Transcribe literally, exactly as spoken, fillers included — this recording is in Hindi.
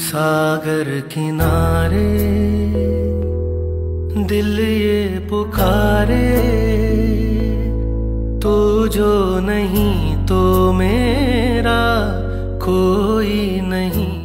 सागर किनारे दिल ये पुकारे, तू जो नहीं तो मेरा कोई नहीं।